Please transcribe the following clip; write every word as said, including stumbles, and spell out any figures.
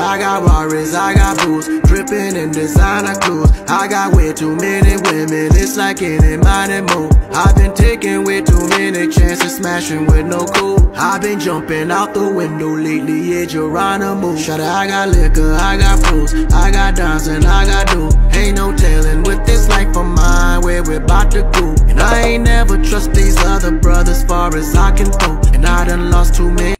I got Rarries, I got booze, dripping in designer clothes. I got way too many women, it's like any money move. I've been taking way too many chances, smashing with no cool. I've been jumping out the window lately, yeah, Geronimo. Shawty, I got liquor, I got fools, I got dimes and I got dough. Ain't no telling with this life of mine where we're about to go. And I ain't never trust these other brothers far as I can go. And I done lost too many.